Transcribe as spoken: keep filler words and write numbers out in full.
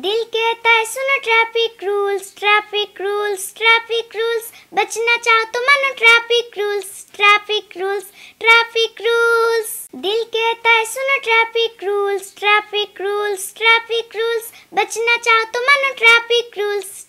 दिल कहता है सुनो traffic rules, traffic rules, traffic rules, बचना चाहो तो मानो traffic rules, traffic rules, traffic rules. दिल कहता है सुनो traffic rules, traffic rules, traffic rules, बचना चाहो तो मानो ट्रैफिक रूल्स,